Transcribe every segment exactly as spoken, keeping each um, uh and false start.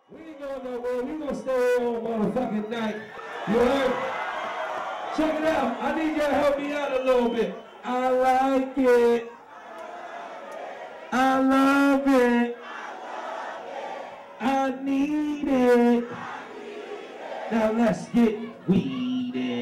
We ain't going nowhere. We gonna stay all motherfucking night. You heard? Check it out. I need y'all to help me out a little bit. I like it. I love it. I need it. Now let's get weeded.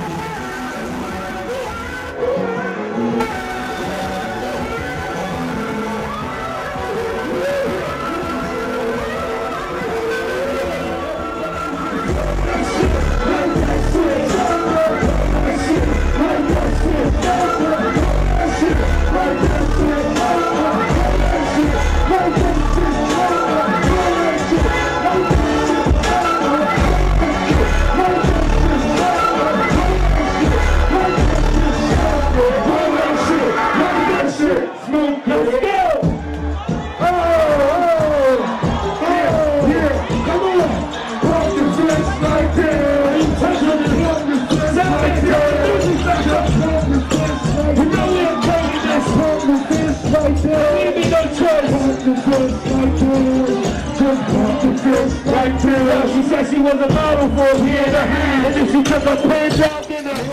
She said she was a model for a year and a half, and then she took her pants out in the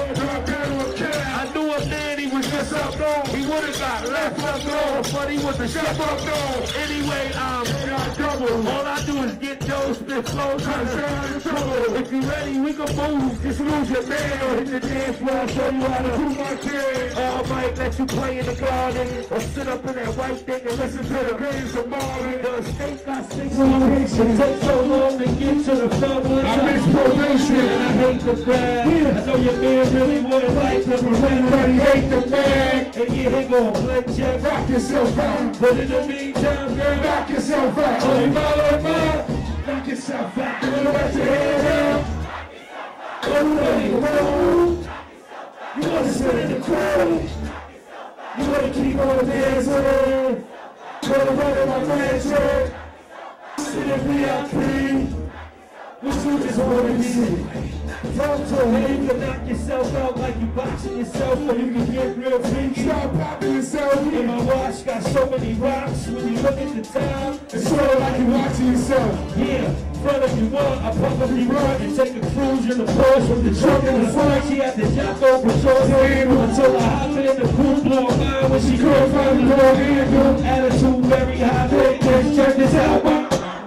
I knew a man, he was just up north. He would've got left up north, but he was a chef up north. Anyway, um, all I do is get those spit flows on the trouble. If you ready, we can move. Just lose your man or hit the dance floor. I'll show you how to do my kid. I might let you play in the garden or sit up in that white thing and listen to the grains of Marvin. The state got six locations. It takes so long to get to the front. I miss probation and I hate the crowd. I know your man really wouldn't like to prevent, but he hate the man. And yeah, he gon' play check. Rock yourself out. But in the meantime, girl, knock yourself out. Oh, you follow him? Knock yourself out. You wanna let your head down? Oh, you ready to roll? You wanna sit in the crowd? You wanna keep on dancing? Wanna run in my mansion? Sit in V I P? What you just wanna be? Talk to her, you can knock yourself out like you boxing yourself, or you can get real freaky. Start popping yourself. And my watch got so many rocks. When you look at the time, it's sort of like you're watching yourself. Yeah, front if you want, I probably run and take a cruise in the Porsche with the trunk in the front. She had the Jocko patrol handle until I hop in the cool blow mine when she couldn't find the door handle. Attitude very high, let's check this out.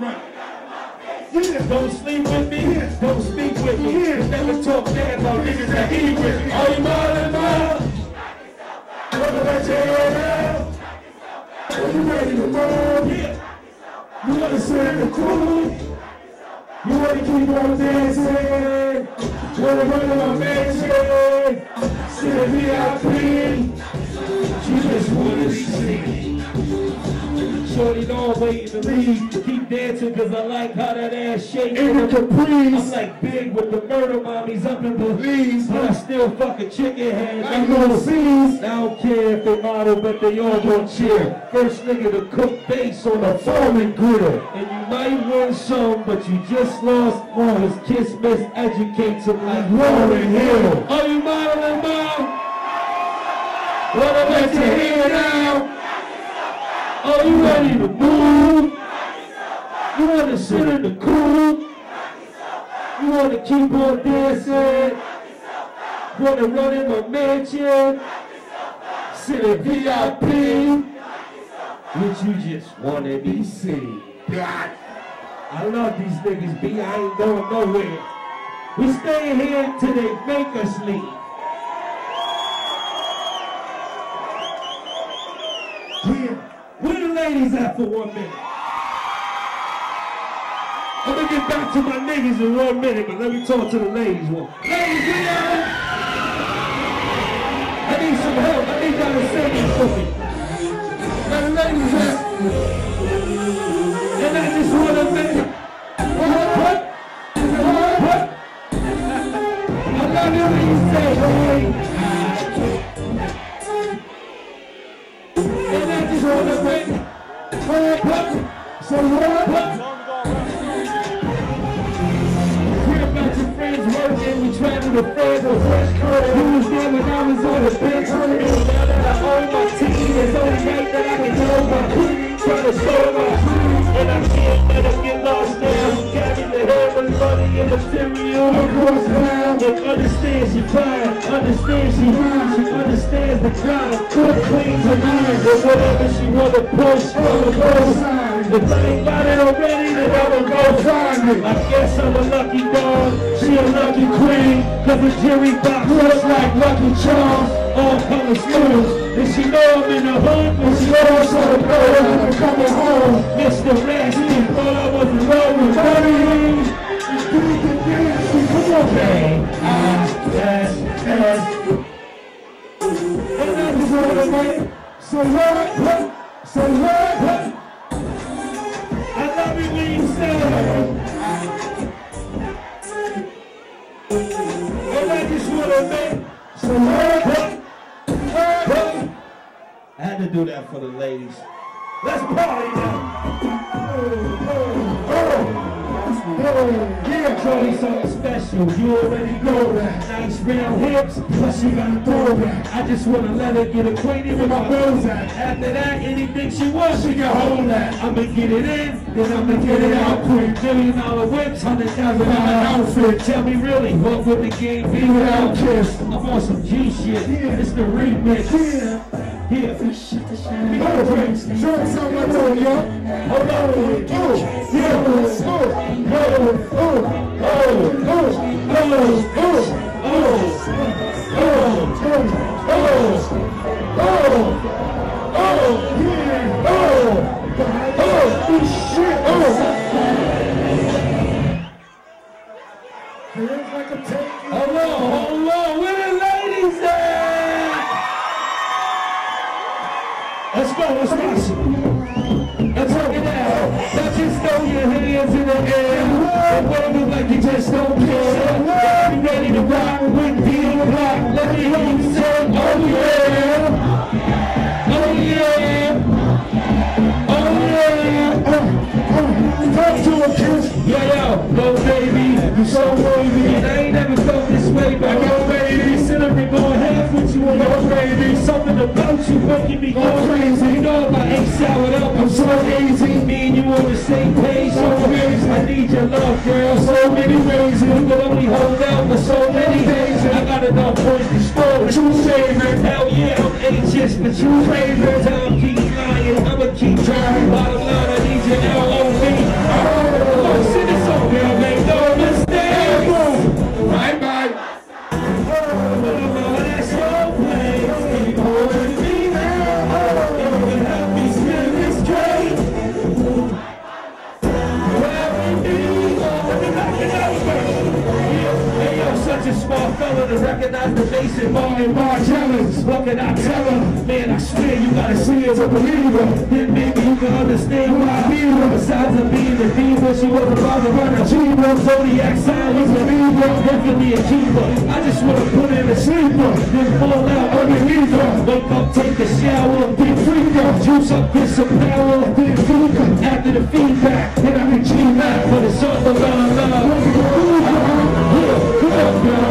Yeah. Don't sleep with me, yeah. Don't speak with me, yeah. Never talk bad about niggas that eat with me. Are you mad at me? Wanna let your head out? Are you ready to move? Yeah. You wanna sit in the cool? You wanna keep on dancing? Wanna run in my mansion? Sit in V I P? She just wanna be seen. Shorty don't wait to leave. Keep dancing cause I like how that ass shake. In the capris. I'm like big with the murder mommies up in Belize. But I still fuck a chicken head. I go seize. I don't care if they model, but they all gon' cheer. First nigga to cook bass on a foreman grill. And you might win some, but you just lost more. His kiss miseducates him like Lauren Hill. Are you modeling, mom? Wanna let your hair down? Are you ready to move? You want to sit in the cool? You want to keep on dancing? Want to run in my mansion? Sit in V I P? Would you just want to be seen? I love these niggas, B. I ain't going nowhere. We stay here till they make us leave. Yeah. Where the ladies at for one minute? I'm gonna get back to my niggas in one minute, but let me talk to the ladies one. Ladies, we out. I need some help. I need y'all to sing this for me. Now the ladies at. And I just wanna make. What? What? What? I love it when you say, hey. And I just wanna make. What? What? So what? What? We traveled to France with fresh curve. Who was there when I was on the bench? Now that I own my team, it's only right that I can know my cream. Trying to show my cream, and I can't let them get lost now. material, across town. Look, understand she fine, understand she fine, she understands the grind. Cook, clean, tonight, or whatever she wanna push, I'ma go sign. If I ain't got it already, then I'ma go find it. I guess I'm a lucky dog, she a lucky queen. Cause the jury box looks like Lucky Charms, all color smooth. And she know I'm in the hood, and she also know I'm coming home. Mister Nasty, thought I wasn't rolling, buddy. Come on, babe. I, S, S. And I just wanna make, so what, what, so what, what? I love you when you say it. And I just wanna make, so what, what? I had to do that for the ladies. Let's party now. Oh, oh, oh. Oh, yeah, Charlie, something special. You already know that. Nice round hips, plus she got a throwback. I just wanna let her get acquainted with my bros. After that, anything she wants, she can hold that. I'ma get it in, then I'ma get it out quick. Million dollar whips, hundred thousand dollar outfit. Tell me really, what would the game be without Kiss? I'm on some G shit. Yeah. It's the remix. Yeah. Yeah. Oh, show us how much on y'all. Hold on. Oh, yeah. Oh, oh, oh, oh, oh, oh, oh, oh, oh, oh, oh, yeah. Oh, oh, shit. Oh. Feels like a take. Hold on, hold on. Where the ladies at? Let's go, let's go. Let's work it out. Now just throw your hands in the air. And wave like you just don't care. You ready to rock with the block? Let me hear you say, oh yeah. Oh yeah. Oh yeah. Talk to a kiss. Yo, yo, no baby. You so wavy. And I ain't never felt this way back. No baby. Cinnamon going half with you on no baby. Something about you making me go crazy. You know if I ain't soured up, I'm so easy. Me and you on the same page, so crazy. I need your love, girl, so many ways. We could only hold out for so many days. I got enough points to score, but you favorite. Hell yeah, I'm anxious, but you favorite. Time keep flying, I'ma keep trying. Bottom line, I need your L O V. Oh, send this on, girl, make no mistake. Bye bye. Such a smart fella to recognize the basic bar and bar challenge. What can I tell her? Man, I swear you gotta see it to believe her. Then maybe you can understand why I feel her. Besides of being the diva, she was about to run a cheaper. Zodiac sign was a Libra, definitely a keeper. I just wanna put in a sleeper, then fall out underneath her. Wake up, take a shower, big freaker. Juice up, get some power, big freaker. After the feedback, then I can G-Mac, but it's all about love. Yeah, come on, girl.